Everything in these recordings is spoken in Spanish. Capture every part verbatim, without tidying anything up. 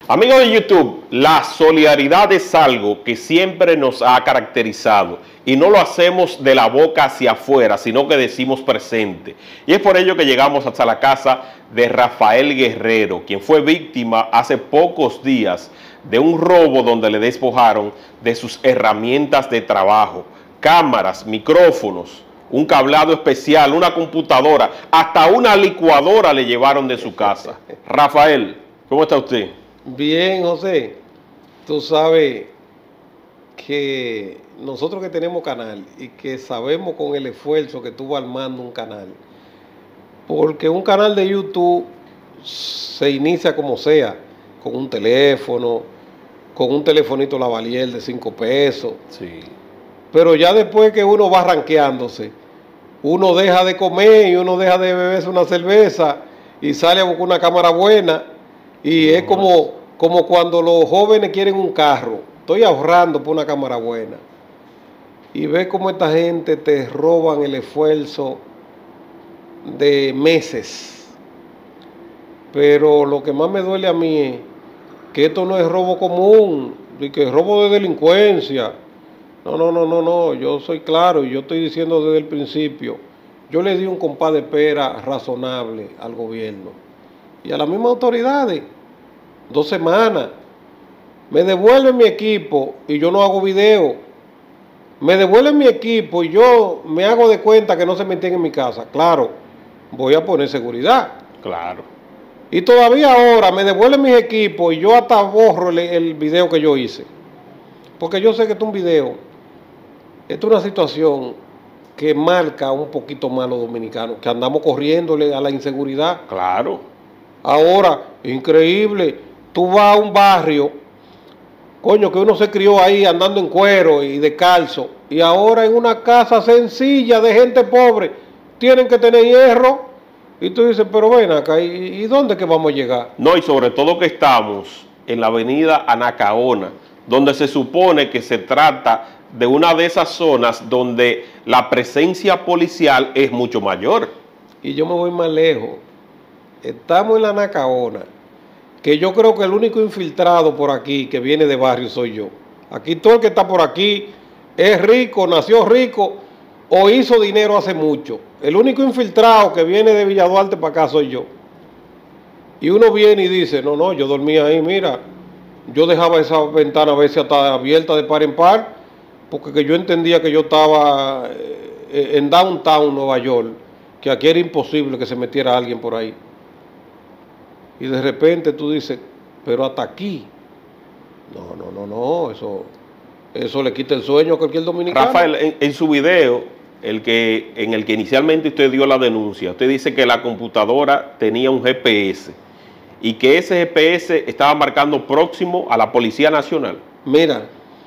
Amigos de YouTube, la solidaridad es algo que siempre nos ha caracterizado y no lo hacemos de la boca hacia afuera, sino que decimos presente. Y es por ello que llegamos hasta la casa de Rafael Guerrero, quien fue víctima hace pocos días de un robo donde le despojaron de sus herramientas de trabajo, cámaras, micrófonos, un cableado especial, una computadora, hasta una licuadora le llevaron de su casa. Rafael, ¿cómo está usted? Bien, José, tú sabes que nosotros que tenemos canal y que sabemos con el esfuerzo que tú vas armando un canal, porque un canal de YouTube se inicia como sea, con un teléfono, con un telefonito lavalier de cinco pesos, Sí. pero ya después que uno va ranqueándose, uno deja de comer y uno deja de beberse una cerveza y sale a buscar una cámara buena. Y no, es como, como cuando los jóvenes quieren un carro. Estoy ahorrando por una cámara buena. Y ves cómo esta gente te roban el esfuerzo de meses. Pero lo que más me duele a mí es que esto no es robo común, y que es robo de delincuencia. No, no, no, no, no. Yo soy claro y yo estoy diciendo desde el principio. Yo le di un compás de pera razonable al gobierno y a las mismas autoridades, dos semanas, me devuelven mi equipo y yo no hago video, me devuelven mi equipo y yo me hago de cuenta que no se meten en mi casa, claro, voy a poner seguridad. Claro. Y todavía ahora me devuelven mis equipos y yo hasta borro el, el video que yo hice, porque yo sé que esto es un video, esto es una situación que marca un poquito más a los dominicanos, que andamos corriéndole a la inseguridad. Claro. Ahora, increíble, tú vas a un barrio, coño, que uno se crió ahí andando en cuero y descalzo, y ahora en una casa sencilla de gente pobre, tienen que tener hierro, y tú dices, pero ven acá, ¿y, y dónde que vamos a llegar? No, y sobre todo que estamos en la avenida Anacaona, donde se supone que se trata de una de esas zonas donde la presencia policial es mucho mayor. Y yo me voy más lejos. Estamos en la Anacaona, que yo creo que el único infiltrado por aquí que viene de barrio soy yo. Aquí todo el que está por aquí es rico, nació rico o hizo dinero hace mucho. El único infiltrado que viene de Villa Duarte para acá soy yo. Y uno viene y dice, no, no, yo dormía ahí, mira, yo dejaba esa ventana a veces hasta abierta de par en par, porque que yo entendía que yo estaba en Downtown, Nueva York, que aquí era imposible que se metiera alguien por ahí. Y de repente tú dices, pero hasta aquí. No, no, no, no, eso, eso le quita el sueño a cualquier dominicano. Rafael, en, en su video, el que, en el que inicialmente usted dio la denuncia, usted dice que la computadora tenía un G P S y que ese G P S estaba marcando próximo a la Policía Nacional. Mira,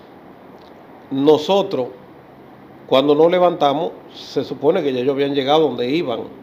nosotros, cuando nos levantamos, se supone que ya ellos habían llegado donde iban.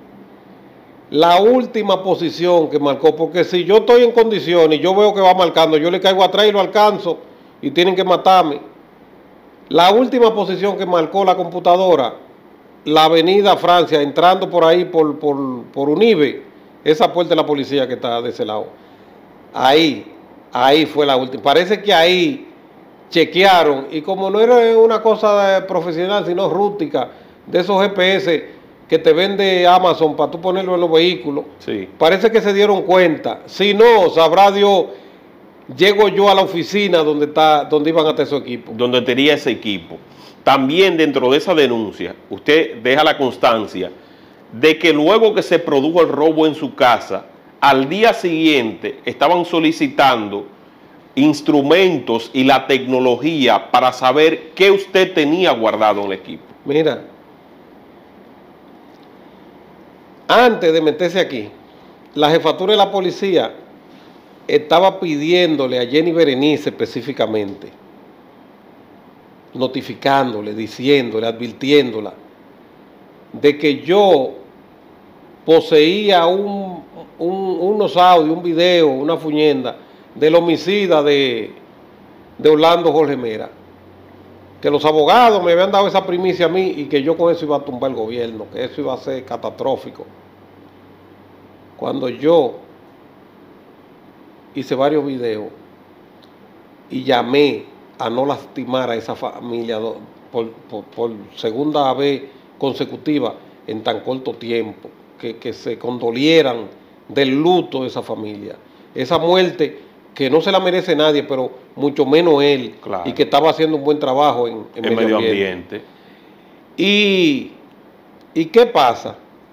La última posición que marcó, porque si yo estoy en condiciones y yo veo que va marcando, yo le caigo atrás y lo alcanzo y tienen que matarme. La última posición que marcó la computadora, la avenida Francia, entrando por ahí por, por, por Unive, esa puerta de la policía que está de ese lado. Ahí, ahí fue la última. Parece que ahí chequearon y como no era una cosa profesional, sino rústica, de esos G P S que te vende Amazon para tú ponerlo en los vehículos, sí. Parece que se dieron cuenta. Si no, sabrá Dios, llego yo a la oficina donde está, donde iban a tener su equipo. Donde tenía ese equipo. También dentro de esa denuncia, usted deja la constancia de que luego que se produjo el robo en su casa, al día siguiente estaban solicitando instrumentos y la tecnología para saber qué usted tenía guardado en el equipo. Mira, antes de meterse aquí, la jefatura de la policía estaba pidiéndole a Jenny Berenice específicamente, notificándole, diciéndole, advirtiéndola, de que yo poseía un, un, unos audios, un video, una fuñenda del homicida de, de Orlando Jorge Mera. Que los abogados me habían dado esa primicia a mí y que yo con eso iba a tumbar el gobierno, que eso iba a ser catastrófico. Cuando yo hice varios videos y llamé a no lastimar a esa familia por, por, por segunda vez consecutiva en tan corto tiempo, que, que se condolieran del luto de esa familia. Esa muerte que no se la merece nadie, pero mucho menos él, claro, y que estaba haciendo un buen trabajo en, en, en medio, medio ambiente. ambiente. Y, ¿Y qué pasa?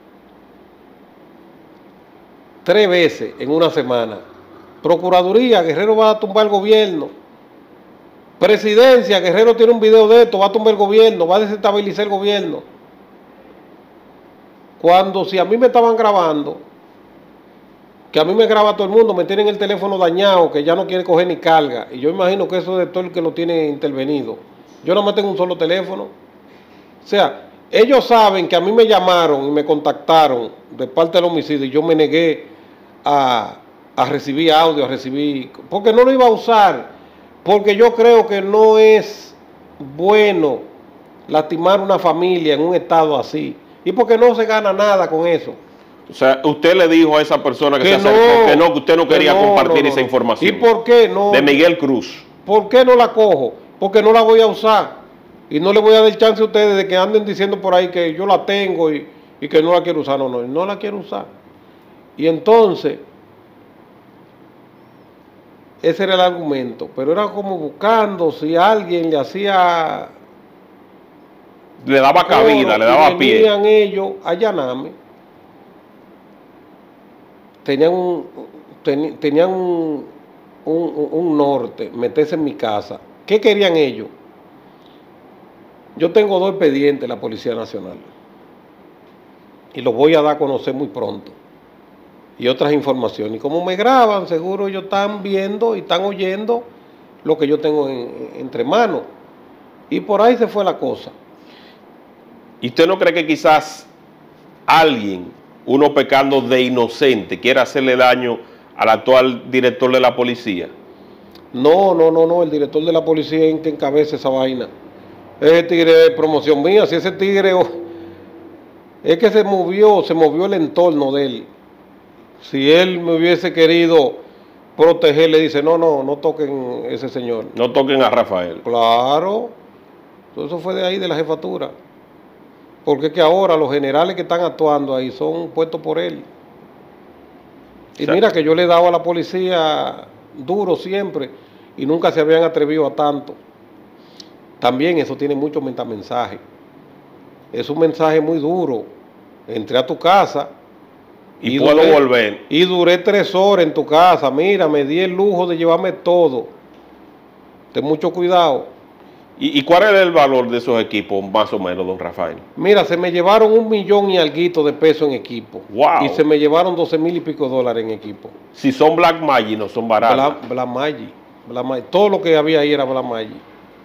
Tres veces en una semana. Procuraduría, Guerrero va a tumbar el gobierno. Presidencia, Guerrero tiene un video de esto, va a tumbar el gobierno, va a desestabilizar el gobierno. Cuando si a mí me estaban grabando, que a mí me graba todo el mundo, me tienen el teléfono dañado, que ya no quiere coger ni carga, y yo imagino que eso es todo el que lo tiene intervenido. Yo no me tengo un solo teléfono. O sea, ellos saben que a mí me llamaron y me contactaron de parte del homicidio y yo me negué a, a recibir audio, a recibir, porque no lo iba a usar, porque yo creo que no es bueno lastimar una familia en un estado así, y porque no se gana nada con eso. O sea, usted le dijo a esa persona que, que se acercó no, que no, que usted no quería no, compartir no, no, esa información. ¿Y por qué no? De Miguel Cruz. ¿Por qué no la cojo? Porque no la voy a usar. Y no le voy a dar chance a ustedes de que anden diciendo por ahí que yo la tengo y, y que no la quiero usar. No, no, no la quiero usar. Y entonces, ese era el argumento. Pero era como buscando si alguien le hacía... Le daba cabida, le daba pie. Venían ellos a allanarme. Tenían un, ten, tenían un, un, un norte, meterse en mi casa. ¿Qué querían ellos? Yo tengo dos expedientes en la Policía Nacional y los voy a dar a conocer muy pronto, y otras informaciones. Y como me graban, seguro ellos están viendo y están oyendo lo que yo tengo en, entre manos. Y por ahí se fue la cosa. ¿Y usted no cree que quizás alguien, uno pecando de inocente, quiera hacerle daño al actual director de la policía? No, no, no, no, el director de la policía es el que encabeza esa vaina. Ese tigre de promoción mía, si ese tigre es que se movió, se movió el entorno de él. Si él me hubiese querido proteger, le dice, no, no, no toquen a ese señor. No toquen a Rafael. Claro, todo eso fue de ahí, de la jefatura. Porque es que ahora los generales que están actuando ahí son puestos por él. Y o sea, mira que yo le he dado a la policía duro siempre y nunca se habían atrevido a tanto. También eso tiene mucho metamensaje. Es un mensaje muy duro. Entré a tu casa y, y puedo duré, volver. Y duré tres horas en tu casa. Mira, me di el lujo de llevarme todo. Ten mucho cuidado. ¿Y, ¿Y cuál era el valor de esos equipos, más o menos, don Rafael? Mira, se me llevaron un millón y alguito de pesos en equipo. Wow. Y se me llevaron doce mil y pico dólares en equipo. Si son Black Magic, no son baratos. Black, Black Magic. Black Magic. Todo lo que había ahí era Black Magic.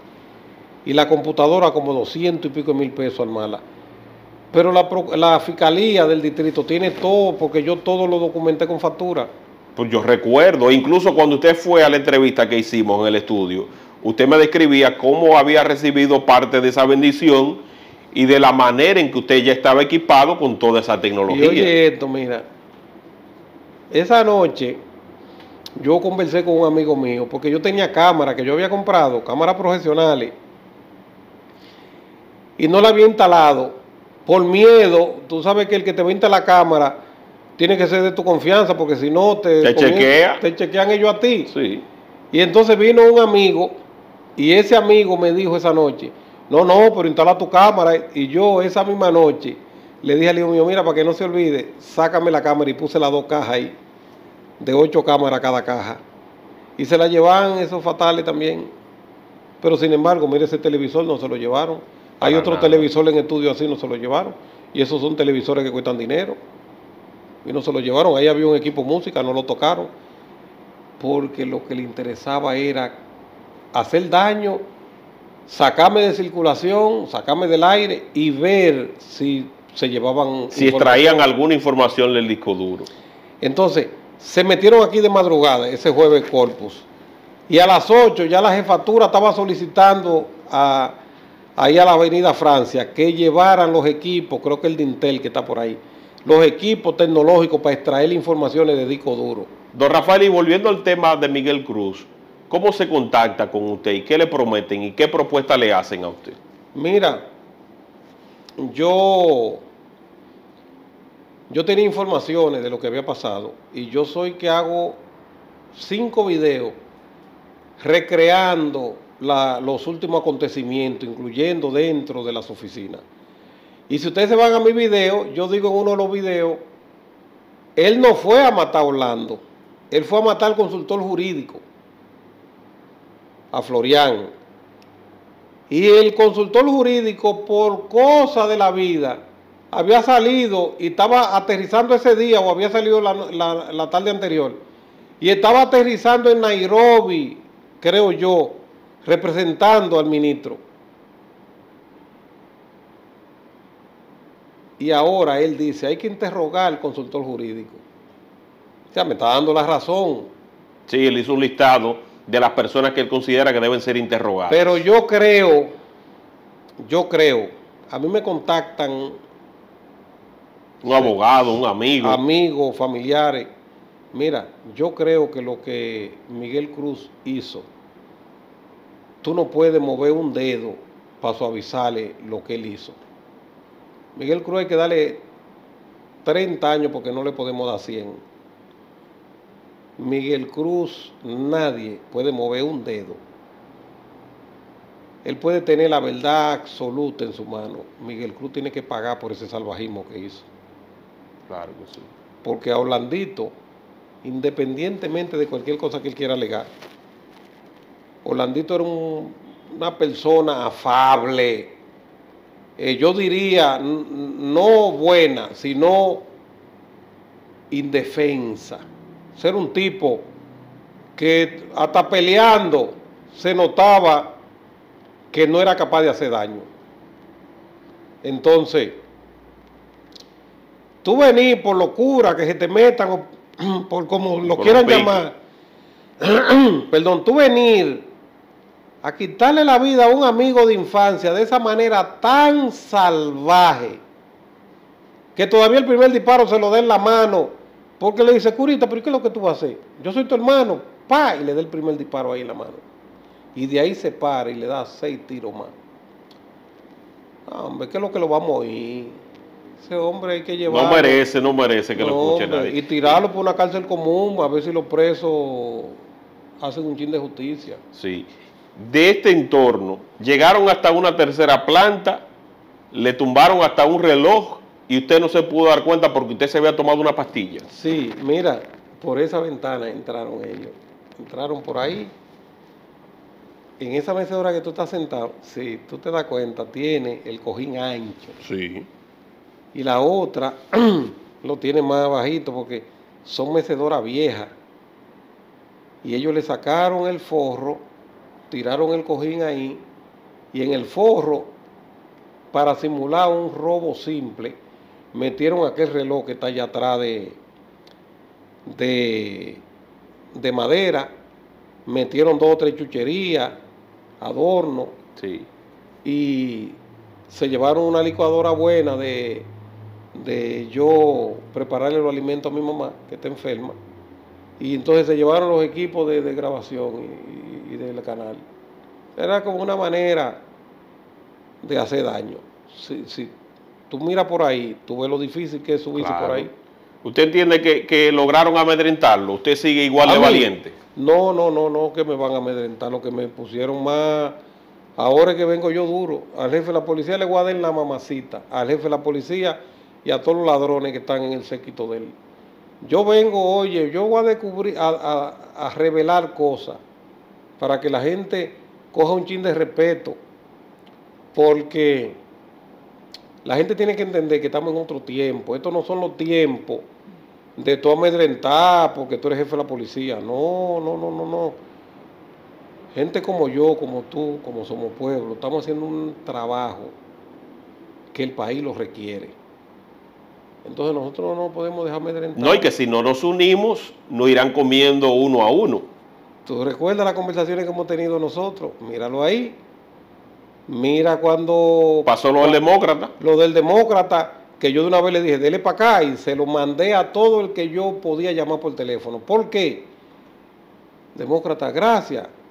Y la computadora como doscientos y pico mil pesos armarla. Pero la, la fiscalía del distrito tiene todo, porque yo todo lo documenté con factura. Pues yo recuerdo, incluso cuando usted fue a la entrevista que hicimos en el estudio, usted me describía cómo había recibido parte de esa bendición y de la manera en que usted ya estaba equipado con toda esa tecnología. Y oye esto, mira, esa noche yo conversé con un amigo mío, porque yo tenía cámaras que yo había comprado, cámaras profesionales, y no la había instalado por miedo. Tú sabes que el que te va a instalar la cámara tiene que ser de tu confianza, porque si no te, te chequea. te chequean ellos a ti. Sí. Y entonces vino un amigo, y ese amigo me dijo esa noche, no, no, pero instala tu cámara. Y yo esa misma noche le dije al hijo mío, mira, para que no se olvide, sácame la cámara, y puse las dos cajas ahí, de ocho cámaras cada caja. Y se la llevaban esos fatales también. Pero sin embargo, mire, ese televisor no se lo llevaron. Hay otro nada. televisor en estudio así, no se lo llevaron. Y esos son televisores que cuestan dinero. Y no se lo llevaron. Ahí había un equipo de música, no lo tocaron. Porque lo que le interesaba era hacer daño, sacarme de circulación, sacarme del aire y ver si se llevaban... Si extraían alguna información del disco duro. Entonces, se metieron aquí de madrugada, ese jueves Corpus. Y a las ocho ya la jefatura estaba solicitando a... ahí a la avenida Francia, que llevaran los equipos, creo que el de Intel que está por ahí, los equipos tecnológicos para extraer informaciones de disco duro. Don Rafael, y volviendo al tema de Miguel Cruz, ¿cómo se contacta con usted y qué le prometen y qué propuesta le hacen a usted? Mira, yo, yo tenía informaciones de lo que había pasado y yo soy que hago cinco videos recreando la, los últimos acontecimientos, incluyendo dentro de las oficinas. Y si ustedes se van a mi video, yo digo en uno de los videos, él no fue a matar a Orlando, él fue a matar al consultor jurídico, a Florian. Y el consultor jurídico, por cosa de la vida, había salido y estaba aterrizando ese día, o había salido la, la, la tarde anterior, y estaba aterrizando en Nairobi, creo yo, representando al ministro. Y ahora él dice, hay que interrogar al consultor jurídico. O sea, me está dando la razón. Sí, él hizo un listado de las personas que él considera que deben ser interrogadas. Pero yo creo, yo creo, a mí me contactan un abogado, un amigo. Amigos, familiares. Mira, yo creo que lo que Miguel Cruz hizo, tú no puedes mover un dedo para suavizarle lo que él hizo. Miguel Cruz hay que darle treinta años porque no le podemos dar cien. Miguel Cruz, nadie puede mover un dedo. Él puede tener la verdad absoluta en su mano. Miguel Cruz tiene que pagar por ese salvajismo que hizo. Claro que sí. Porque a Orlandito, independientemente de cualquier cosa que él quiera alegar, Orlandito era un, una persona afable, eh, yo diría, no buena, sino indefensa. Ser un tipo que hasta peleando se notaba que no era capaz de hacer daño. Entonces, tú venís por locura, que se te metan, o por como lo por quieran llamar, perdón, tú venir a quitarle la vida a un amigo de infancia de esa manera tan salvaje, que todavía el primer disparo se lo da en la mano, porque le dice, curita, pero ¿qué es lo que tú vas a hacer? Yo soy tu hermano, pa, y le da el primer disparo ahí en la mano. Y de ahí se para y le da seis tiros más. Ah, hombre, ¿qué es lo que lo vamos a ir? Ese hombre hay que llevarlo. No merece, no merece que no, lo escuche hombre, nadie. Y tirarlo por una cárcel común, a ver si los presos hacen un chin de justicia. Sí. De este entorno, llegaron hasta una tercera planta, le tumbaron hasta un reloj y usted no se pudo dar cuenta porque usted se había tomado una pastilla. Sí, mira, por esa ventana entraron ellos. Entraron por ahí. En esa mecedora que tú estás sentado, si tú te das cuenta, tiene el cojín ancho. Sí. Y la otra lo tiene más bajito porque son mecedoras viejas. Y ellos le sacaron el forro, tiraron el cojín ahí, y en el forro, para simular un robo simple, metieron aquel reloj que está allá atrás de, de, de madera, metieron dos o tres chucherías, adornos, sí. Y se llevaron una licuadora buena de, de yo prepararle los alimentos a mi mamá, que está enferma, y entonces se llevaron los equipos de, de grabación y, y del canal. Era como una manera de hacer daño. Si, si tú miras por ahí, tú ves lo difícil que es subirse Claro. por ahí. ¿Usted entiende que, que lograron amedrentarlo? ¿Usted sigue igual ¿A de mí? valiente? No, no, no, no, que me van a amedrentar, lo que me pusieron más. Ahora es que vengo yo duro. Al jefe de la policía le voy a dar la mamacita, al jefe de la policía y a todos los ladrones que están en el séquito de él. Yo vengo, oye, yo voy a descubrir, a, a, a revelar cosas para que la gente coja un chin de respeto, porque la gente tiene que entender que estamos en otro tiempo. Estos no son los tiempos de tú amedrentar porque tú eres jefe de la policía. No, no, no, no, no. Gente como yo, como tú, como Somos Pueblo, estamos haciendo un trabajo que el país lo requiere. Entonces nosotros no nos podemos dejar amedrentar. No, y que si no nos unimos, nos irán comiendo uno a uno. ¿Tú recuerdas las conversaciones que hemos tenido nosotros? Míralo ahí. Mira cuando... Pasó lo del demócrata. Lo del demócrata, que yo de una vez le dije, dele para acá, y se lo mandé a todo el que yo podía llamar por teléfono. ¿Por qué? Demócrata, gracias.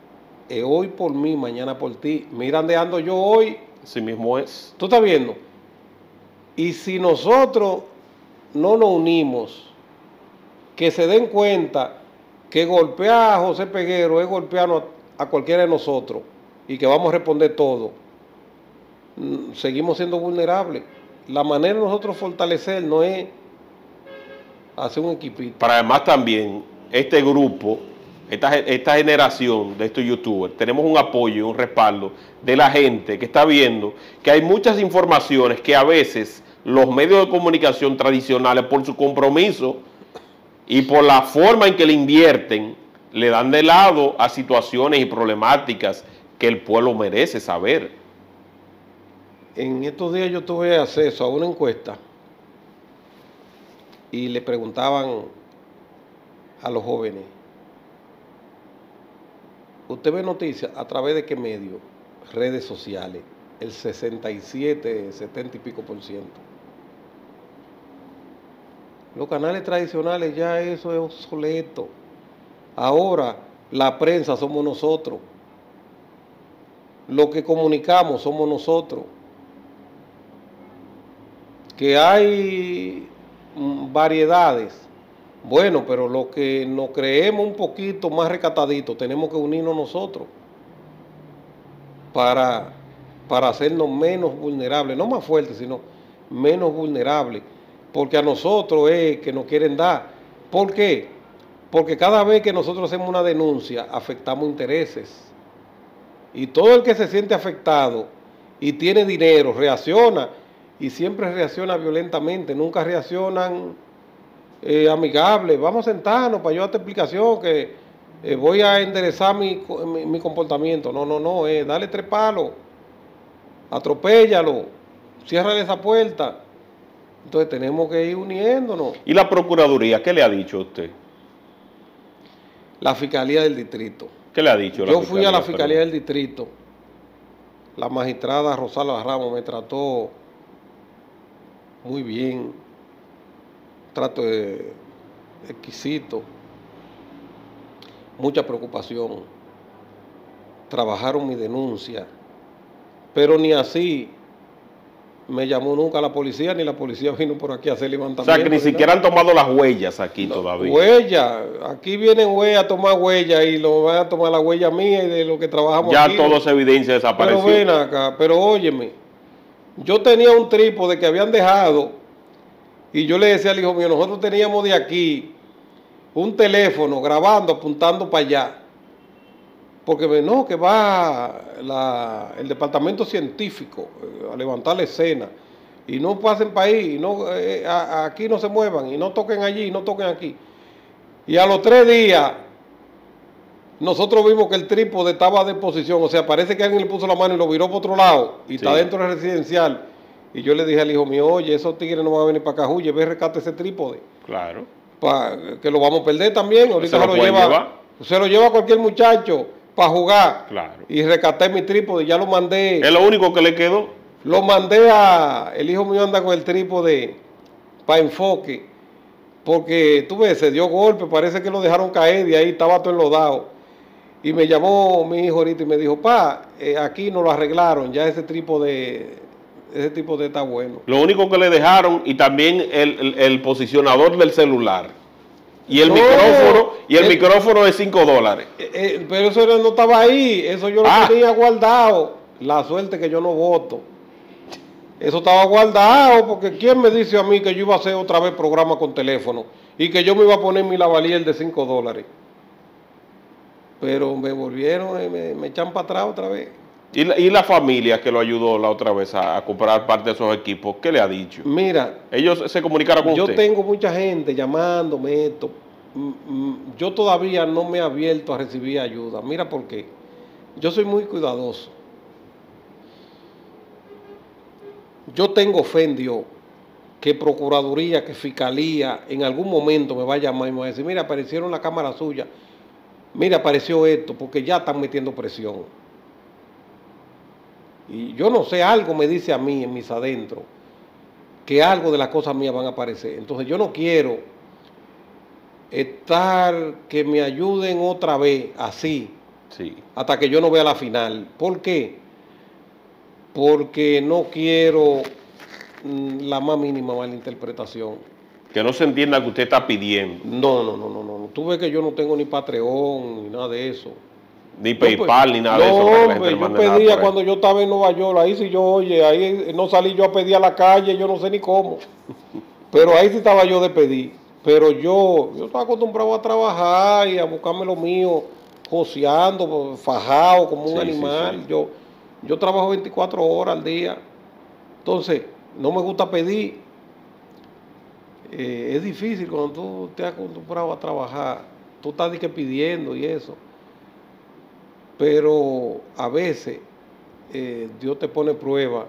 es hoy por mí, mañana por ti. Mira dónde ando yo hoy. Así mismo es. ¿Tú estás viendo? Y si nosotros no nos unimos, que se den cuenta que golpear a José Peguero es golpearnos a, a cualquiera de nosotros y que vamos a responder todo, seguimos siendo vulnerables. La manera de nosotros fortalecer no es hacer un equipito. Para además también, este grupo, esta, esta generación de estos youtubers, tenemos un apoyo y un respaldo de la gente que está viendo que hay muchas informaciones que a veces los medios de comunicación tradicionales, por su compromiso y por la forma en que le invierten, le dan de lado a situaciones y problemáticas que el pueblo merece saber. En estos días yo tuve acceso a una encuesta y le preguntaban a los jóvenes, ¿usted ve noticias a través de qué medio? Redes sociales, el sesenta y siete, setenta y pico por ciento. Los canales tradicionales ya eso es obsoleto. Ahora la prensa somos nosotros. Lo que comunicamos somos nosotros. Que hay variedades. Bueno, pero lo que nos creemos un poquito más recataditos, tenemos que unirnos nosotros para, para hacernos menos vulnerables, no más fuertes, sino menos vulnerables. Porque a nosotros es que nos quieren dar. ¿Por qué? Porque cada vez que nosotros hacemos una denuncia, afectamos intereses. Y todo el que se siente afectado y tiene dinero, reacciona. Y siempre reacciona violentamente. Nunca reaccionan eh, amigables. Vamos a sentarnos para yo darte explicación que eh, voy a enderezar mi, mi, mi comportamiento. No, no, no. Eh, dale tres palos. Atropéllalo. Ciérrale esa puerta. Entonces tenemos que ir uniéndonos. ¿Y la Procuraduría qué le ha dicho a usted? La Fiscalía del Distrito. ¿Qué le ha dicho? Yo fui a la Fiscalía del Distrito. La magistrada Rosalba Ramos me trató muy bien. Trato de, exquisito. Mucha preocupación. Trabajaron mi denuncia. Pero ni así me llamó nunca la policía, ni la policía vino por aquí a hacer levantamiento. O sea, que ni siquiera han tomado las huellas aquí no, todavía. Huellas, aquí vienen huellas a tomar huellas y lo van a tomar la huella mía y de lo que trabajamos ya aquí. Ya todo esa evidencia desapareció. Pero ven acá, pero óyeme, yo tenía un trípode que habían dejado y yo le decía al hijo mío, nosotros teníamos de aquí un teléfono grabando, apuntando para allá. Porque no, que va la, el departamento científico a levantar la escena y no pasen para ahí, y no, eh, a, aquí no se muevan y no toquen allí y no toquen aquí. Y a los tres días nosotros vimos que el trípode estaba de posición, o sea, parece que alguien le puso la mano y lo viró por otro lado y sí. Está dentro del residencial. Y yo le dije al hijo mío, oye, esos tigres no van a venir para acá, huye, ve, rescate ese trípode. Claro. Pa, que lo vamos a perder también, ahorita se se lo, lo lleva, llevar? se lo lleva cualquier muchacho para jugar. Claro. Y rescaté mi trípode, ya lo mandé. ¿Es lo único que le quedó? Lo mandé a, el hijo mío anda con el trípode para enfoque, porque tú ves, se dio golpe, parece que lo dejaron caer y ahí estaba todo enlodado. Y me llamó mi hijo ahorita y me dijo, pa, eh, aquí nos lo arreglaron, ya ese trípode, ese trípode está bueno. Lo único que le dejaron y también el, el, el posicionador del celular. Y el no, micrófono, y el, el micrófono de cinco dólares. Eh, eh, pero eso no estaba ahí, eso yo lo ah. tenía guardado. La suerte que yo no voto. Eso estaba guardado, porque ¿quién me dice a mí que yo iba a hacer otra vez programa con teléfono? Y que yo me iba a poner mi lavalier de cinco dólares. Pero me volvieron, me, me echan para atrás otra vez. ¿Y la, ¿Y la familia que lo ayudó la otra vez a, a comprar parte de esos equipos? ¿Qué le ha dicho? Mira, ellos se comunicaron con yo usted. Yo tengo mucha gente llamándome esto. Yo todavía no me he abierto a recibir ayuda. Mira por qué. Yo soy muy cuidadoso. Yo tengo fe en Dios que Procuraduría, que Fiscalía en algún momento me va a llamar y me va a decir, mira, aparecieron la cámara suya. Mira, apareció esto, porque ya están metiendo presión. Y yo no sé, algo me dice a mí en mis adentros que algo de las cosas mías van a aparecer. Entonces yo no quiero estar, que me ayuden otra vez así, Sí. hasta que yo no vea la final. ¿Por qué? Porque no quiero mm, la más mínima malinterpretación. Que no se entienda que usted está pidiendo. No, no, no, no, no. Tú ves que yo no tengo ni Patreon ni nada de eso. Ni Yo, pues, PayPal, ni nada no, de eso. Para que la hombre, gente yo mande nada pedía por ahí. cuando yo estaba en Nueva York, ahí sí yo, oye, ahí no salí yo a pedir a la calle, yo no sé ni cómo. Pero ahí sí estaba yo de pedir. Pero yo, yo estaba acostumbrado a trabajar y a buscarme lo mío, joseando, fajado como un Sí, sí, animal. sí. Yo, yo trabajo veinticuatro horas al día. Entonces, no me gusta pedir. Eh, es difícil cuando tú te has acostumbrado a trabajar. Tú estás de que pidiendo y eso. Pero a veces eh, Dios te pone prueba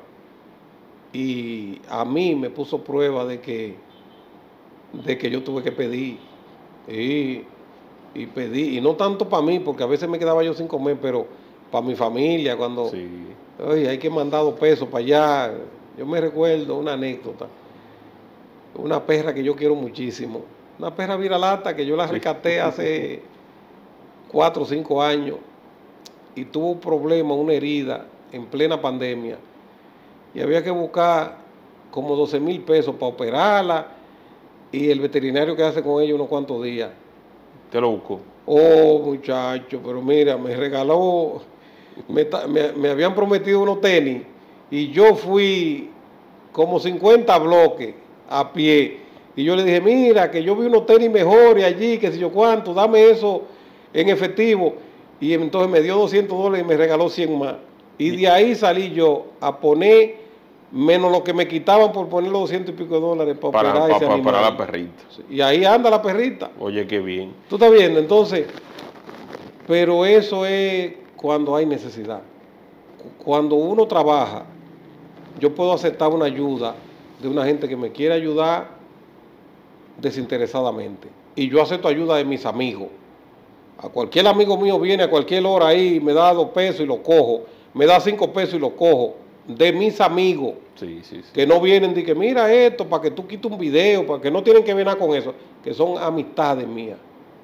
y a mí me puso prueba de que, de que yo tuve que pedir y, y pedí, y no tanto para mí, porque a veces me quedaba yo sin comer, pero para mi familia, cuando Sí. oye, hay que mandar dos pesos para allá. Yo me recuerdo una anécdota, una perra que yo quiero muchísimo, una perra viralata que yo la rescaté hace cuatro o cinco años y tuvo un problema, una herida en plena pandemia y había que buscar como doce mil pesos para operarla y el veterinario que hace con ella unos cuantos días. Te lo buscó. Oh, muchacho, pero mira, me regaló, me, me, me habían prometido unos tenis y yo fui como cincuenta bloques a pie y yo le dije, mira, que yo vi unos tenis mejores allí, que si yo cuánto, dame eso en efectivo. Y entonces me dio doscientos dólares y me regaló cien más. Y de ahí salí yo a poner menos lo que me quitaban por poner los doscientos y pico de dólares para, Para, operar para, ese para, animal. para la perrita. Y ahí anda la perrita. Oye, qué bien. ¿Tú estás viendo? Entonces, pero eso es cuando hay necesidad. Cuando uno trabaja, yo puedo aceptar una ayuda de una gente que me quiere ayudar desinteresadamente. Y yo acepto ayuda de mis amigos. A cualquier amigo mío viene a cualquier hora ahí, me da dos pesos y lo cojo. Me da cinco pesos y lo cojo. De mis amigos. Sí, sí, sí. Que no vienen de que mira esto, para que tú quites un video, para que no tienen que ver nada con eso. Que son amistades mías.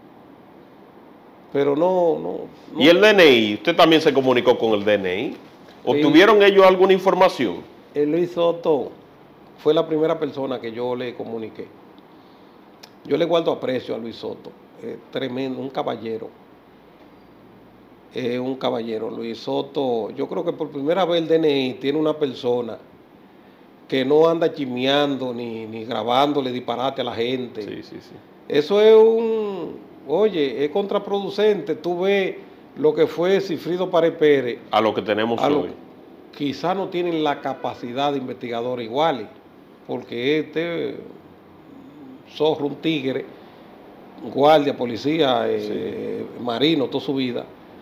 Pero no, no, no. ¿Y el D N I? ¿Usted también se comunicó con el D N I? ¿Obtuvieron ellos alguna información? El Luis Soto fue la primera persona que yo le comuniqué. Yo le guardo aprecio a Luis Soto. Es tremendo, un caballero. Es un caballero. Luis Soto, yo creo que por primera vez el D N I tiene una persona que no anda chismeando ni, ni grabándole disparate a la gente. Sí, sí, sí. Eso es un, oye, es contraproducente. Tú ves lo que fue Cifrido Pared Pérez. A lo que tenemos a lo, hoy. Quizás no tienen la capacidad de investigador iguales, porque este zorro, un tigre, guardia, policía, eh, sí. marino, toda su vida.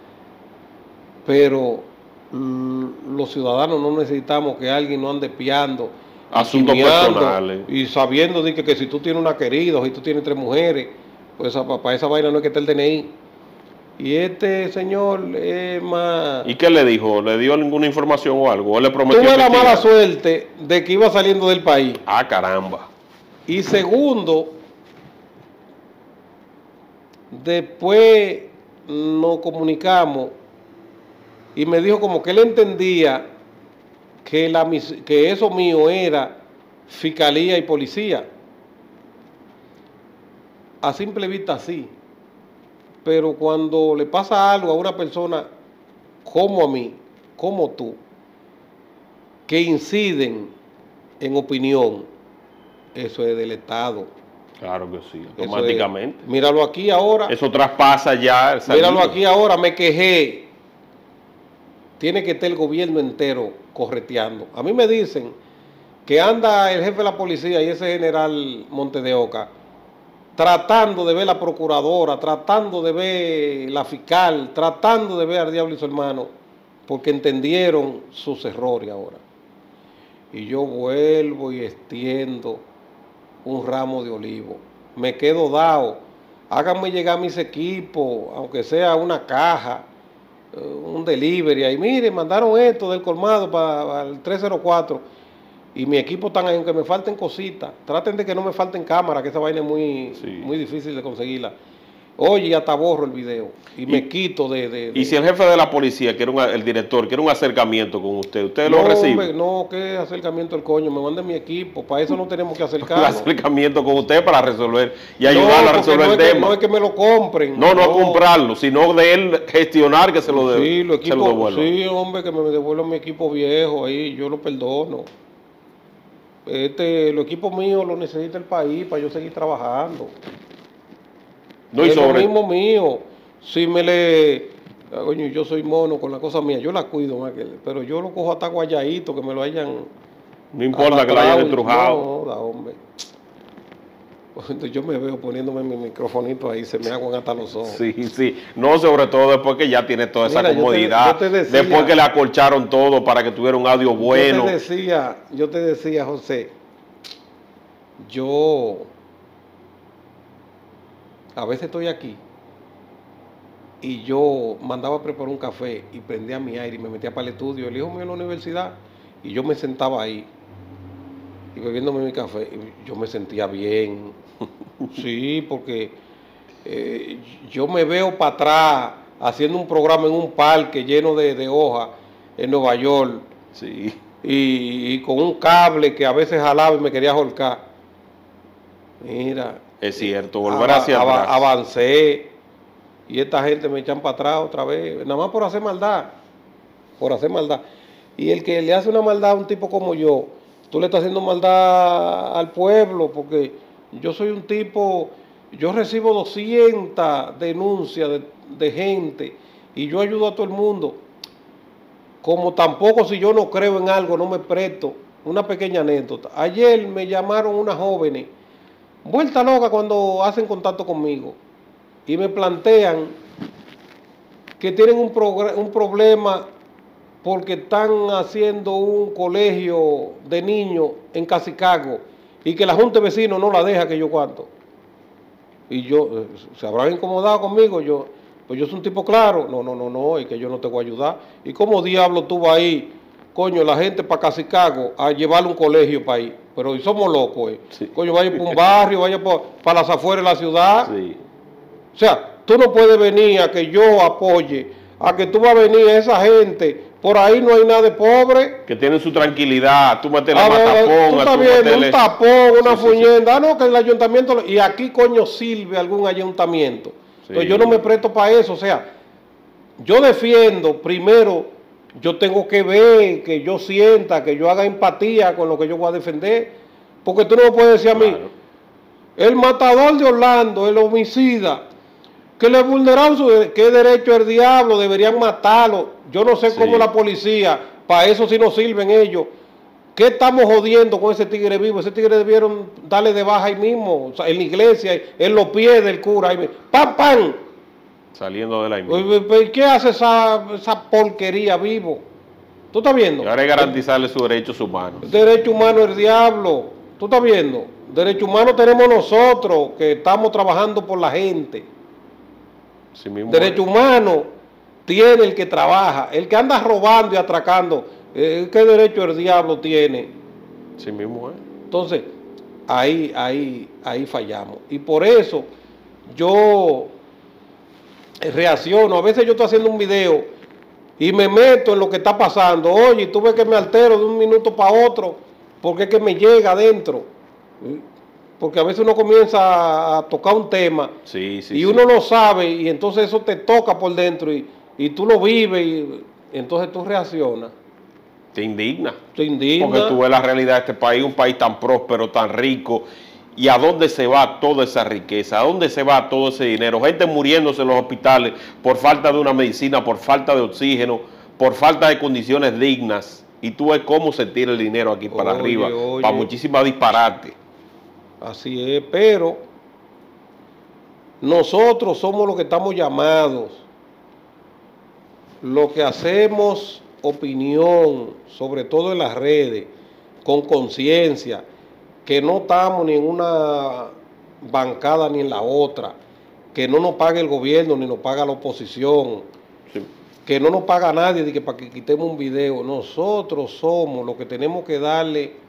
Pero los ciudadanos no necesitamos que alguien nos ande espiando, asuntos personales y sabiendo de que, que si tú tienes una querida o si tú tienes tres mujeres, pues para esa vaina no es que esté el D N I. Y este señor es más... ¿Y qué le dijo? ¿Le dio ninguna información o algo? ¿O le prometió? Tuve la mala suerte de que iba saliendo del país. Ah, caramba. Y segundo, después nos comunicamos y me dijo como que él entendía que, la, que eso mío era fiscalía y policía. A simple vista sí. Pero cuando le pasa algo a una persona como a mí, como tú, que inciden en opinión, eso es del Estado. Claro que sí, automáticamente. Es, míralo aquí ahora. Eso traspasa ya el salido. Míralo aquí ahora, me quejé. Tiene que estar el gobierno entero correteando. A mí me dicen que anda el jefe de la policía y ese general Monte de Oca tratando de ver la procuradora, tratando de ver la fiscal, tratando de ver al diablo y su hermano, porque entendieron sus errores ahora. Y yo vuelvo y extiendo un ramo de olivo. Me quedo dado. Háganme llegar mis equipos, aunque sea una caja, un delivery. Ahí, mire, mandaron esto del colmado para, para el tres cero cuatro. Y mi equipo están ahí, aunque me falten cositas. Traten de que no me falten cámaras, que esa vaina es muy, sí. muy difícil de conseguirla. Oye, y hasta borro el video y, Y- me quito de... de- Y de- si el jefe de la policía, quiere un, el director, quiere un acercamiento con usted, ¿usted no, lo recibe? hombre, no, qué acercamiento el coño, me mande mi equipo, para eso no tenemos que Un acercarnos. acercamiento con usted para resolver y No, ayudarlo a porque resolver no el es que- tema. no es que me lo compren. No, no a comprarlo, sino de él gestionar que se lo, de, Sí, lo se lo equipo, devuelva. sí, hombre, que me devuelvan mi equipo viejo ahí, yo lo perdono. Este, los equipos míos lo necesita el país para yo seguir trabajando. No, y Es lo sobre, mismo mío. Si me le... ah, coño, yo soy mono con la cosa mía, yo la cuido más que él, pero yo lo cojo hasta guayadito, que me lo hayan... no importa que lo hayan arrastrado y- estrujado. No, da, hombre. Entonces yo me veo poniéndome mi microfonito ahí, se me aguan hasta los ojos. Sí, sí. No, sobre todo después que ya tiene toda esa Mira, yo te- comodidad. yo te decía- después que le acolcharon todo para que tuviera un audio bueno. Yo te decía, yo te decía, José, yo a veces estoy aquí y yo mandaba a preparar un café y prendía mi aire y me metía para el estudio, el hijo mío en la universidad, y yo me sentaba ahí y bebiéndome mi café, y yo me sentía bien. Sí, porque eh, yo me veo para atrás haciendo un programa en un parque lleno de, de hojas en Nueva York. Sí. Y, y con un cable que a veces jalaba y me quería ahorcar. Mira. Es cierto, volver ava- hacia ava- atrás. Avancé y esta gente me echan para atrás otra vez, nada más por hacer maldad, por hacer maldad. Y el que le hace una maldad a un tipo como yo, tú le estás haciendo maldad al pueblo, porque yo soy un tipo, yo recibo doscientas denuncias de, de gente y yo ayudo a todo el mundo. Como tampoco si yo no creo en algo, no me presto. Una pequeña anécdota. Ayer me llamaron unas jóvenes, vuelta loca cuando hacen contacto conmigo, y me plantean que tienen un, un problema porque están haciendo un colegio de niños en Casicago y que la Junta de Vecinos no la deja que yo cuanto. Y yo, eh, se habrán incomodado conmigo, yo, pues yo soy un tipo claro, no, no, no, no, y que yo no te voy a ayudar. ¿Y cómo diablo tú vas ahí, coño, la gente para Casicago a llevarle un colegio para ahí? Pero y somos locos, eh. Sí. Coño, vaya para un barrio, vaya para, para las afueras de la ciudad. Sí. O sea, tú no puedes venir a que yo apoye, a que tú vas a venir a esa gente, por ahí no hay nada de pobre. Que tienen su tranquilidad, tú metes la A ver, matapón, tú a estás tú viendo meterle- un tapón, una Sí, sí, sí. fuñenda, ah, no, que el ayuntamiento, y aquí coño sirve algún ayuntamiento. Sí. Entonces yo no me presto para eso, o sea, yo defiendo, primero, yo tengo que ver, que yo sienta, que yo haga empatía con lo que yo voy a defender, porque tú no me puedes decir a mí, Claro. el matador de Orlando, el homicida, que le vulneraron su de- qué derecho el diablo, deberían matarlo. Yo no sé Sí. cómo la policía, para eso sí nos sirven ellos. ¿Qué estamos jodiendo con ese tigre vivo? Ese tigre debieron darle de baja ahí mismo, o sea, en la iglesia, en los pies del cura. Ahí mismo. ¡Pam, pam! Saliendo de la Pues, misma. pues, ¿qué hace esa, esa porquería vivo? ¿Tú estás viendo? Y ahora hay que garantizarle sus derechos humanos. Derecho humano es el diablo. ¿Tú estás viendo? Derecho humano tenemos nosotros, que estamos trabajando por la gente. Así mismo Derecho es. humano tiene el que trabaja. El que anda robando y atracando, eh, ¿qué derecho el diablo tiene? Así mismo es. Entonces, ahí, ahí, ahí fallamos. Y por eso yo reacciono. A veces yo estoy haciendo un video y me meto en lo que está pasando. Oye, y tú ves que me altero de un minuto para otro porque es que me llega adentro. Porque a veces uno comienza a tocar un tema Sí, sí. y sí. uno lo sabe y entonces eso te toca por dentro y, y tú lo vives y entonces tú reaccionas. Te indigna. Te indigna. Porque tú ves la realidad de este país, un país tan próspero, tan rico. ¿Y a dónde se va toda esa riqueza? ¿A dónde se va todo ese dinero? Gente muriéndose en los hospitales por falta de una medicina, por falta de oxígeno, por falta de condiciones dignas. Y tú ves cómo se tira el dinero aquí para Oye, arriba, oye. para muchísimas disparates. Así es, pero nosotros somos los que estamos llamados, los que hacemos opinión, sobre todo en las redes, con conciencia, que no estamos ni en una bancada ni en la otra, que no nos pague el gobierno ni nos paga la oposición, Sí. que no nos paga nadie de que para que quitemos un video. Nosotros somos los que tenemos que darle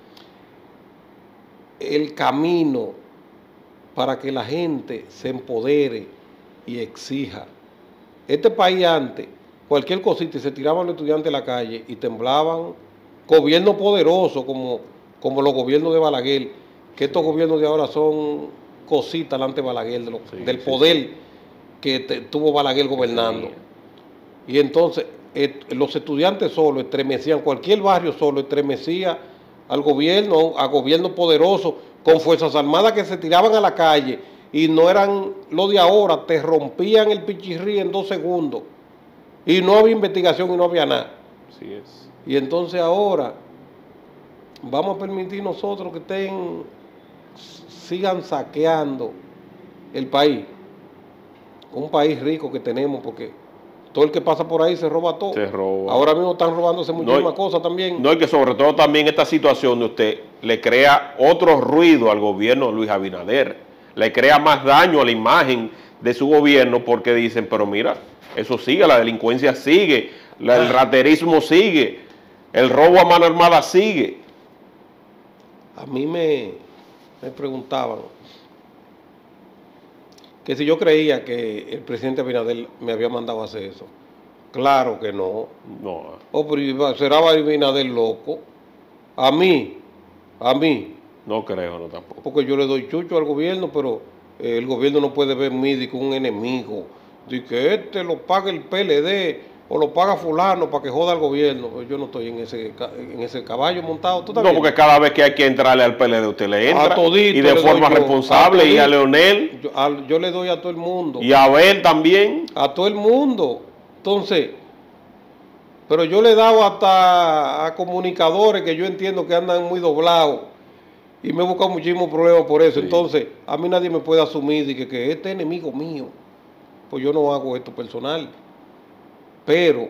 el camino para que la gente se empodere y exija. Este país antes, cualquier cosita, y se tiraban los estudiantes a la calle y temblaban. Gobiernos poderosos como, como los gobiernos de Balaguer, que estos sí. gobiernos de ahora son cositas delante de Balaguer, de lo, sí, del sí, poder sí. que te, tuvo Balaguer gobernando. Sí. Y entonces eh, los estudiantes solo estremecían, cualquier barrio solo estremecía al gobierno, a gobiernos poderosos, con fuerzas armadas que se tiraban a la calle y no eran los de ahora, te rompían el pichirrí en dos segundos y no había investigación y no había nada. Así es. Y entonces ahora vamos a permitir nosotros que estén, sigan saqueando el país, un país rico que tenemos, porque todo el que pasa por ahí se roba todo. Se roba. Ahora mismo están robándose muchísimas no, cosas también. No, y que sobre todo también esta situación de usted le crea otro ruido al gobierno de Luis Abinader, le crea más daño a la imagen de su gobierno, porque dicen, pero mira, eso sigue, la delincuencia sigue, la, el raterismo sigue, el robo a mano armada sigue. A mí me, me preguntaban que si yo creía que el presidente Abinader me había mandado a hacer eso. Claro que no. No. Oh, pero ¿será Abinader loco? A mí, a mí. No creo, no tampoco. Porque yo le doy chucho al gobierno, pero eh, el gobierno no puede ver mí como un enemigo. De que este lo paga el P L D o lo paga fulano para que joda al gobierno. Yo no estoy en ese en ese caballo montado. ¿Tú no, porque cada vez que hay que entrarle al P L D usted le entra. A todito, y de forma responsable. A y a Leonel. Yo, a, yo le doy a todo el mundo. Y a Abel también. A todo el mundo. Entonces, pero yo le he dado hasta a comunicadores que yo entiendo que andan muy doblados. Y me he buscado muchísimos problemas por eso. Sí. Entonces, a mí nadie me puede asumir de que, que este enemigo mío. Pues yo no hago esto personal. Pero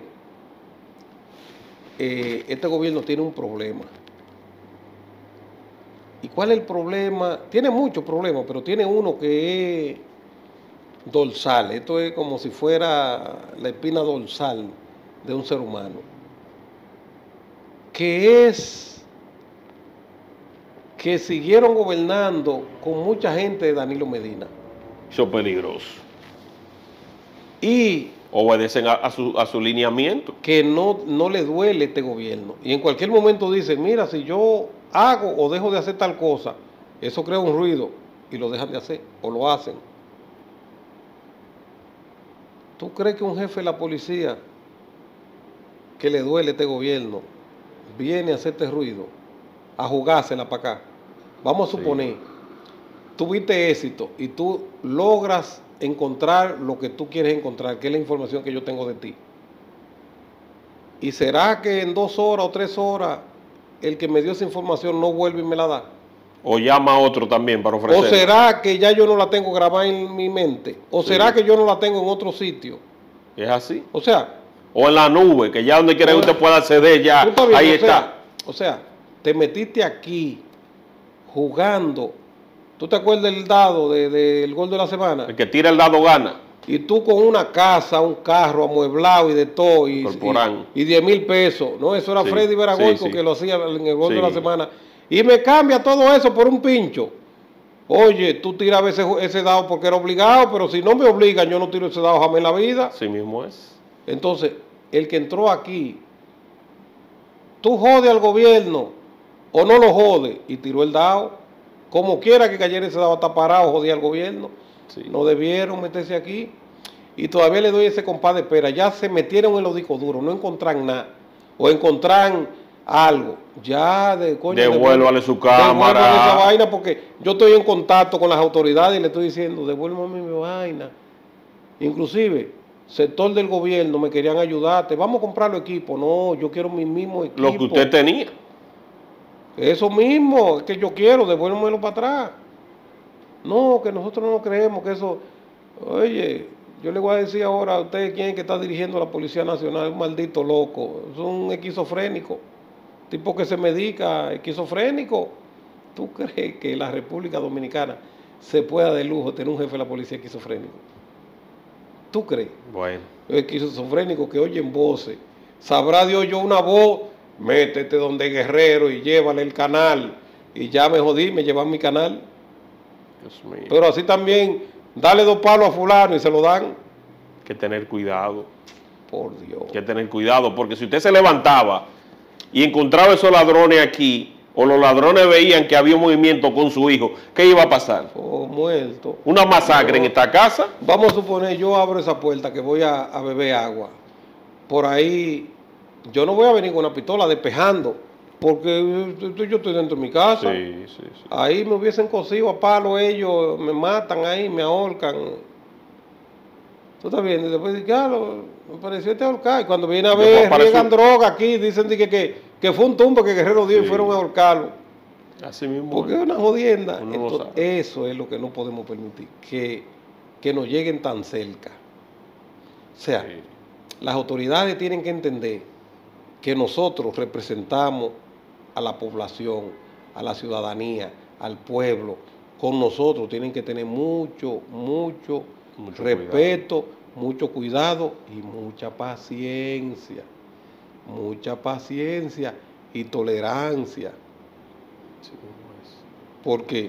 eh, este gobierno tiene un problema. ¿Y cuál es el problema? Tiene muchos problemas, pero tiene uno que es dorsal. Esto es como si fuera la espina dorsal de un ser humano. Que es que siguieron gobernando con mucha gente de Danilo Medina. Eso es peligroso. Y obedecen a, a, su, a su lineamiento. Que no, no le duele este gobierno. Y en cualquier momento dicen, mira, si yo hago o dejo de hacer tal cosa, eso crea un ruido y lo dejan de hacer o lo hacen. ¿Tú crees que un jefe de la policía que le duele este gobierno viene a hacerte ruido, a jugársela para acá? Vamos a suponer, sí. Tuviste éxito y tú logras encontrar lo que tú quieres encontrar, que es la información que yo tengo de ti. ¿Y será que en dos horas o tres horas el que me dio esa información no vuelve y me la da? O llama a otro también para ofrecer. ¿O será que ya yo no la tengo grabada en mi mente? ¿O sí. será que yo no la tengo en otro sitio? ¿Es así? O sea... O en la nube, que ya donde quiera que usted pueda acceder, ya bien, ahí o está. Sea, o sea, te metiste aquí jugando. ¿Tú te acuerdas del dado del de, de gol de la semana? El que tira el dado gana. Y tú con una casa, un carro amueblado y de todo, y, y, y diez mil pesos. No, eso era sí, Freddy Veragoico sí, sí. que lo hacía en el gol sí. de la semana. Y me cambia todo eso por un pincho. Oye, tú tirabas ese, ese dado porque era obligado, pero si no me obligan, yo no tiro ese dado jamás en la vida. Sí mismo es. Entonces, el que entró aquí, tú jodes al gobierno o no lo jodes y tiró el dado. Como quiera que cayera ese dado hasta parado, jodía al gobierno. Sí. No debieron meterse aquí. Y todavía le doy ese compás de espera. Ya se metieron en los discos duros, no encontraron nada. O encontraron algo. Ya, de coño. Devuélvale su cámara. Devuélvale esa vaina porque yo estoy en contacto con las autoridades y le estoy diciendo, devuélvame mi vaina. Inclusive, sector del gobierno me querían ayudarte. Vamos a comprar los equipos. No, yo quiero mi mismo equipo. Lo que usted tenía. Eso mismo, es que yo quiero, devuélvemelo para atrás. No, que nosotros no creemos que eso... Oye, yo le voy a decir ahora a usted quién es que está dirigiendo la Policía Nacional, un maldito loco, es un esquizofrénico, tipo que se medica, esquizofrénico. ¿Tú crees que la República Dominicana se pueda de lujo tener un jefe de la policía esquizofrénico? ¿Tú crees? Bueno. Esquizofrénico que oyen voces. Sabrá Dios yo una voz... Métete donde Guerrero y llévale el canal. Y ya me jodí, me llevan mi canal. Dios mío. Pero así también dale dos palos a fulano y se lo dan. Hay que tener cuidado. Por Dios. Hay que tener cuidado, porque si usted se levantaba y encontraba esos ladrones aquí, o los ladrones veían que había un movimiento con su hijo, ¿qué iba a pasar? Oh, muerto. ¿Una masacre No. en esta casa? Vamos a suponer, yo abro esa puerta que voy a, a beber agua. Por ahí, yo no voy a venir con una pistola despejando, porque yo estoy dentro de mi casa. Sí, sí, sí. Ahí me hubiesen cosido a palo ellos, me matan ahí, me ahorcan. ¿Tú estás viendo? Y después dije, ah, lo, me pareció este ahorcado. Y cuando viene a ver, riegan droga aquí, dicen que, que, que fue un tumbo que Guerrero dio, sí, y fueron a ahorcarlo. Así mismo. Porque es una jodienda. Uno Entonces, lo sabe. eso es lo que no podemos permitir, que, que nos lleguen tan cerca. O sea, sí, las autoridades tienen que entender que nosotros representamos a la población, a la ciudadanía, al pueblo. Con nosotros tienen que tener mucho, mucho, mucho respeto, cuidado. mucho cuidado y mucha paciencia. Mucha paciencia y tolerancia. Sí, porque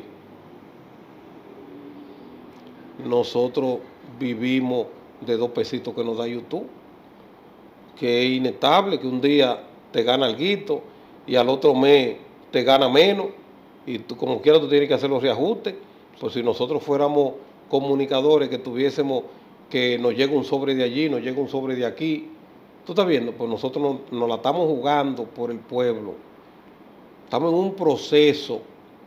nosotros vivimos de dos pesitos que nos da YouTube, que es inestable, que un día te gana alguito y al otro mes te gana menos, y tú como quieras tú tienes que hacer los reajustes. Pues si nosotros fuéramos comunicadores, que tuviésemos que nos llega un sobre de allí, nos llega un sobre de aquí, tú estás viendo, pues nosotros nos, nos la estamos jugando por el pueblo. Estamos en un proceso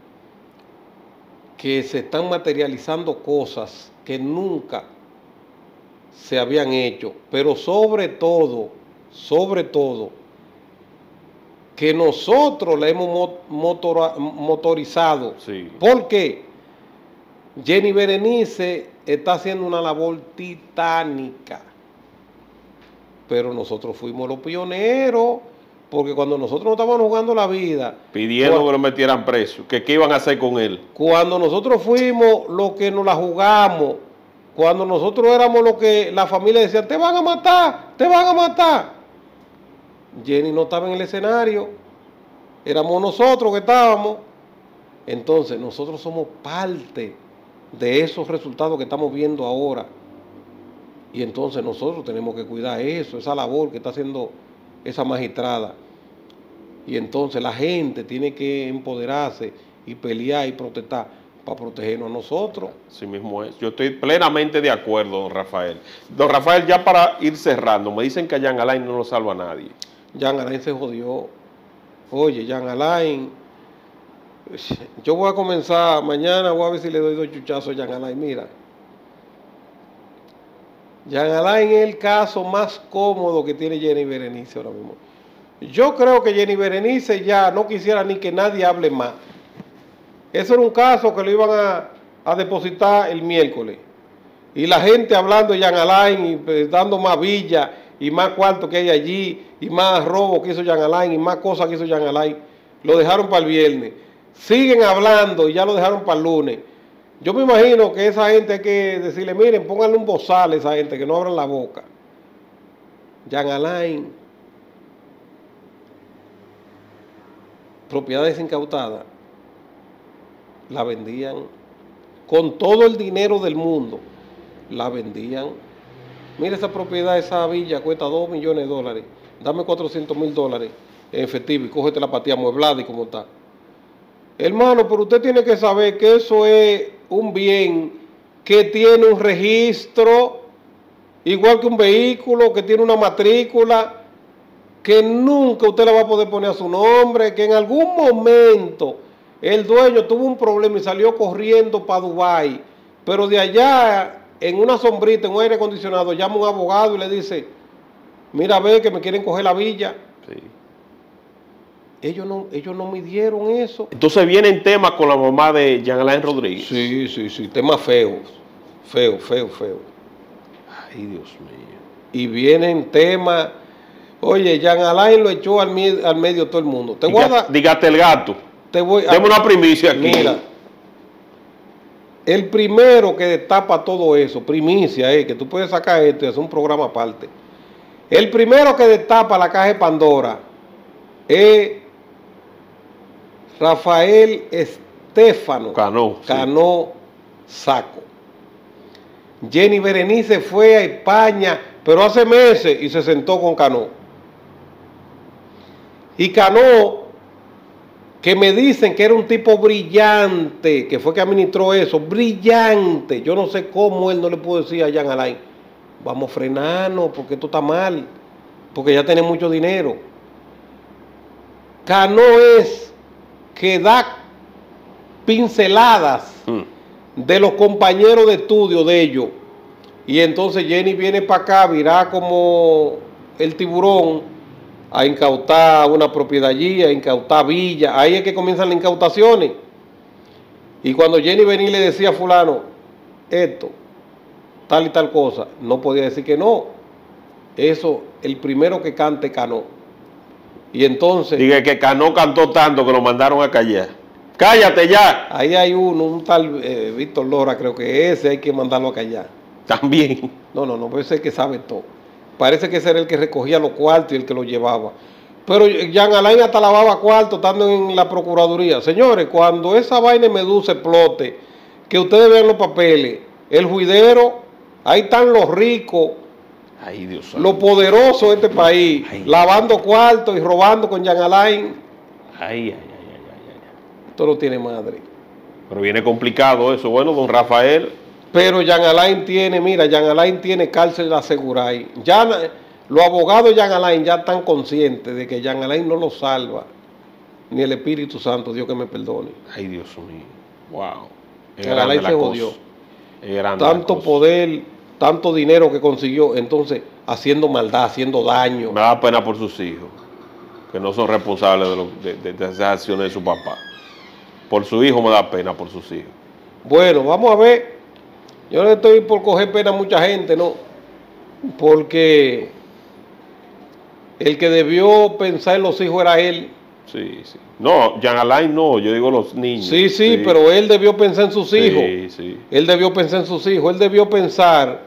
que se están materializando cosas que nunca se habían hecho, pero sobre todo, sobre todo, que nosotros la hemos motor, motorizado. Sí. ¿Por qué? Jenny Berenice está haciendo una labor titánica, pero nosotros fuimos los pioneros, porque cuando nosotros nos estábamos jugando la vida, pidiendo cuando, que lo metieran preso, que qué iban a hacer con él. Cuando nosotros fuimos los que nos la jugamos, cuando nosotros éramos los que la familia decía, te van a matar, te van a matar. Jenny no estaba en el escenario, éramos nosotros que estábamos. Entonces nosotros somos parte de esos resultados que estamos viendo ahora. Y entonces nosotros tenemos que cuidar eso, esa labor que está haciendo esa magistrada. Y entonces la gente tiene que empoderarse y pelear y protestar para protegernos a nosotros. Así mismo es. Yo estoy plenamente de acuerdo, don Rafael. Don Rafael, ya para ir cerrando, me dicen que a Jean Alain no lo salva a nadie. Jean Alain se jodió. Oye, Jean Alain, yo voy a comenzar mañana, voy a ver si le doy dos chuchazos a Jean Alain. Mira, Jean Alain es el caso más cómodo que tiene Jenny Berenice ahora mismo. Yo creo que Jenny Berenice ya no quisiera ni que nadie hable más. Eso era un caso que lo iban a, a depositar el miércoles. Y la gente hablando de Jean Alain y pues, dando más villa y más cuarto que hay allí y más robo que hizo Jean Alain y más cosas que hizo Jean Alain. Lo dejaron para el viernes. Siguen hablando y ya lo dejaron para el lunes. Yo me imagino que esa gente hay que decirle, miren, pónganle un bozal a esa gente, que no abran la boca. Jean Alain, propiedades incautadas, la vendían con todo el dinero del mundo, la vendían. Mira esa propiedad, esa villa cuesta dos millones de dólares, dame cuatrocientos mil dólares en efectivo y cógete la patía amueblada y como está. Hermano, pero usted tiene que saber que eso es un bien que tiene un registro, igual que un vehículo, que tiene una matrícula, que nunca usted la va a poder poner a su nombre, que en algún momento el dueño tuvo un problema y salió corriendo para Dubái, pero de allá, en una sombrita, en un aire acondicionado, llama un abogado y le dice, mira, ve que me quieren coger la villa. Sí. Ellos no, ellos no midieron eso. Entonces vienen temas con la mamá de Jean Alain Rodríguez. Sí, sí, sí, temas feos, feos, feos, feos. Ay, Dios mío. Y vienen temas, oye, Jean Alain lo echó al, al medio todo el mundo. Te voy a dar, dígate el gato. Te voy a, Deme una primicia aquí. Mira, el primero que destapa todo eso, primicia, es que tú puedes sacar esto y hacer un programa aparte. El primero que destapa la caja de Pandora es Rafael Estefano Cano, Cano sí. Saco. Jenny Berenice fue a España, pero hace meses, y se sentó con Cano. Y Cano, que me dicen que era un tipo brillante, que fue que administró eso, brillante. Yo no sé cómo él no le pudo decir a Jean Alain, vamos a frenarnos, porque esto está mal, porque ya tiene mucho dinero. Cano es que da pinceladas mm. de los compañeros de estudio de ellos. Y entonces Jenny viene para acá, virá como el tiburón, a incautar una propiedad allí, a incautar villas. Ahí es que comienzan las incautaciones. Y cuando Jenny venía y le decía a fulano, esto, tal y tal cosa, no podía decir que no. Eso, el primero que cante, Cano. Y entonces... Diga que Cano cantó tanto que lo mandaron a callar. ¡Cállate ya! Ahí hay uno, un tal eh, Víctor Lora, creo que ese hay que mandarlo a callar. También. No, no, no, pero ese es el que sabe todo. Parece que ese era el que recogía los cuartos y el que los llevaba. Pero Jean Alain hasta lavaba cuartos estando en la Procuraduría. Señores, cuando esa vaina de Medusa explote, que ustedes vean los papeles, el juidero, ahí están los ricos, ay, Dios, los poderosos de este país, ay, lavando cuartos y robando con Jean Alain. Ay, ay, ay, ay, ay, ay. Esto no tiene madre. Pero viene complicado eso. Bueno, don Rafael. Pero Jean Alain tiene, mira, Jean Alain tiene cárcel asegurada. Ya los abogados de Jean Alain ya están conscientes de que Jean Alain no lo salva, ni el Espíritu Santo, Dios que me perdone. Ay, Dios mío. Wow. Jean Alain se jodió. Tanto poder, tanto dinero que consiguió, entonces haciendo maldad, haciendo daño. Me da pena por sus hijos, que no son responsables de, lo, de, de, de esas acciones de su papá. Por su hijo me da pena, por sus hijos. Bueno, vamos a ver. Yo no estoy por coger pena a mucha gente, no. Porque el que debió pensar en los hijos era él. Sí, sí. No, Jean Alain no, yo digo los niños. Sí, sí, sí, pero él debió pensar en sus hijos. Sí, sí. Él debió pensar en sus hijos. Él debió pensar,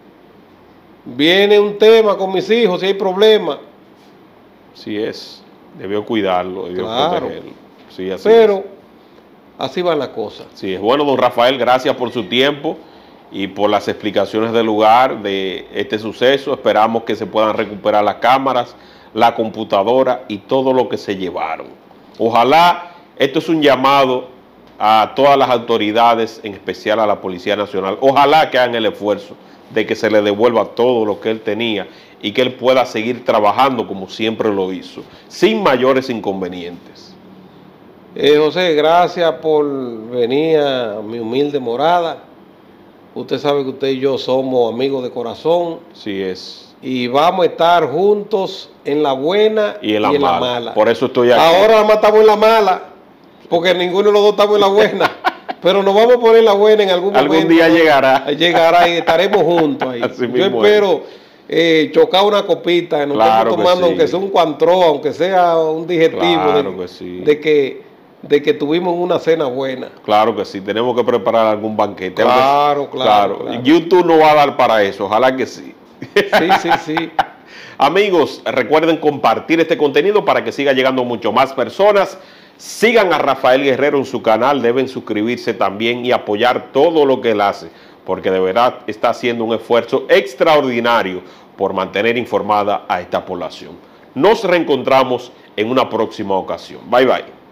viene un tema con mis hijos, si hay problema. Sí es. Debió cuidarlo, debió claro. protegerlo. Sí, así pero es. Así van las cosas. Sí, es bueno, don Rafael, gracias por su tiempo y por las explicaciones del lugar de este suceso. Esperamos que se puedan recuperar las cámaras, la computadora y todo lo que se llevaron. Ojalá, esto es un llamado a todas las autoridades, en especial a la Policía Nacional. Ojalá que hagan el esfuerzo de que se le devuelva todo lo que él tenía y que él pueda seguir trabajando como siempre lo hizo, sin mayores inconvenientes. Eh, José, gracias por venir a mi humilde morada. Usted sabe que usted y yo somos amigos de corazón. Sí es. Y vamos a estar juntos en la buena y en la, y en mala. la mala. Por eso estoy aquí. Ahora nada más estamos en la mala, porque ninguno de los dos estamos en la buena. Pero nos vamos a poner en la buena en algún momento. Algún día llegará. Llegará y estaremos juntos ahí. Así yo espero eh, chocar una copita, nos claro estamos tomando, sí. aunque sea un cuantró, aunque sea un digestivo, claro de, que sí. de que... de que tuvimos una cena buena. Claro que sí, tenemos que preparar algún banquete. Claro, claro, claro. claro. YouTube no va a dar para eso, ojalá que sí. Sí, sí, sí. Amigos, recuerden compartir este contenido para que siga llegando mucho más personas. Sigan a Rafael Guerrero en su canal, deben suscribirse también y apoyar todo lo que él hace, porque de verdad está haciendo un esfuerzo extraordinario por mantener informada a esta población. Nos reencontramos en una próxima ocasión. Bye, bye.